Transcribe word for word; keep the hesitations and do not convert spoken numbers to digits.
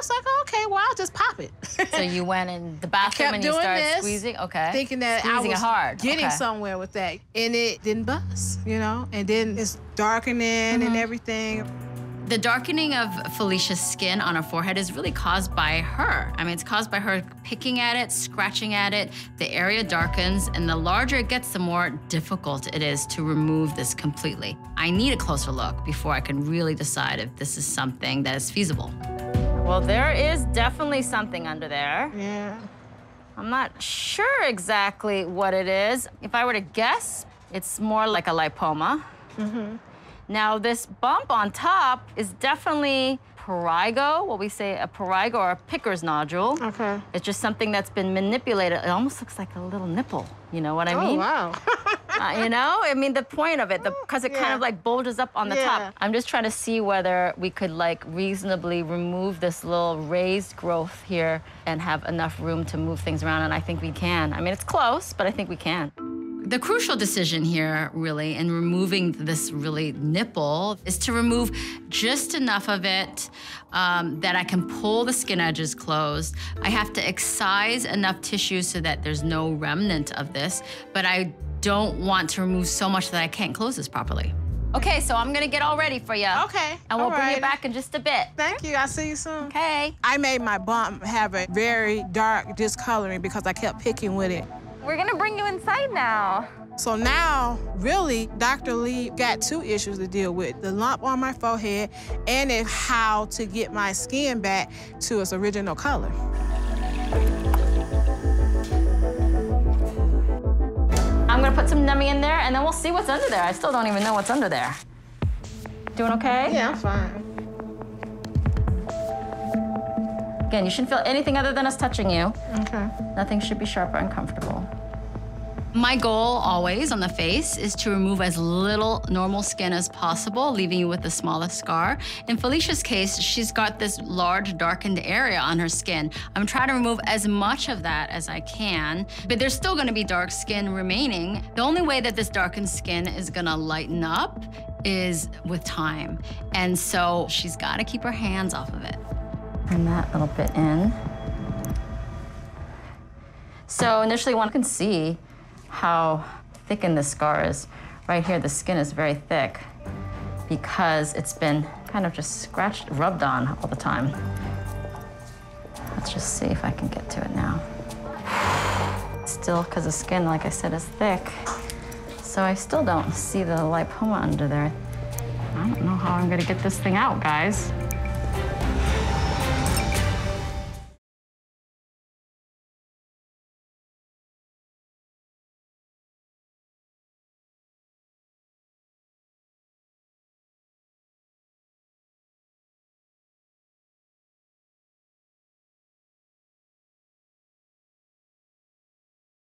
was like, oh, okay, well, I'll just pop it. So you went in the bathroom and you started this, squeezing? Okay. Thinking that squeezing I was it hard. getting okay. somewhere with that. And it didn't buzz, you know? And then it's darkening mm-hmm. and everything. The darkening of Felicia's skin on her forehead is really caused by her. I mean, it's caused by her picking at it, scratching at it. The area darkens, and the larger it gets, the more difficult it is to remove this completely. I need a closer look before I can really decide if this is something that is feasible. Well, there is definitely something under there. Yeah. I'm not sure exactly what it is. If I were to guess, it's more like a lipoma. Mm-hmm. Now, this bump on top is definitely prurigo, what we say a prurigo or a Picker's nodule. Okay. It's just something that's been manipulated. It almost looks like a little nipple, you know what I oh, mean? Oh, wow. uh, you know, I mean, the point of it, because it yeah. kind of like bulges up on the yeah. top. I'm just trying to see whether we could like reasonably remove this little raised growth here and have enough room to move things around, and I think we can. I mean, it's close, but I think we can. The crucial decision here, really, in removing this really nipple is to remove just enough of it um, that I can pull the skin edges closed. I have to excise enough tissue so that there's no remnant of this, but I don't want to remove so much that I can't close this properly. Okay, so I'm gonna get all ready for you. Okay. And we'll all bring right. you back in just a bit. Thank you. I'll see you soon. Okay. I made my bump have a very dark discoloring because I kept picking with it. We're gonna bring you inside now. So now, really, Doctor Lee got two issues to deal with, the lump on my forehead and it, how to get my skin back to its original color. I'm gonna put some numbing in there and then we'll see what's under there. I still don't even know what's under there. Doing okay? Yeah, I'm fine. Again, you shouldn't feel anything other than us touching you. Okay. Nothing should be sharp or uncomfortable. My goal always on the face is to remove as little normal skin as possible, leaving you with the smallest scar. In Felicia's case, she's got this large darkened area on her skin. I'm trying to remove as much of that as I can, but there's still gonna be dark skin remaining. The only way that this darkened skin is gonna lighten up is with time. And so she's gotta keep her hands off of it. Bring that little bit in. So initially one can see how thickened this scar is. Right here, the skin is very thick because it's been kind of just scratched, rubbed on all the time. Let's just see if I can get to it now. Still, because the skin, like I said, is thick. So I still don't see the lipoma under there. I don't know how I'm gonna get this thing out, guys.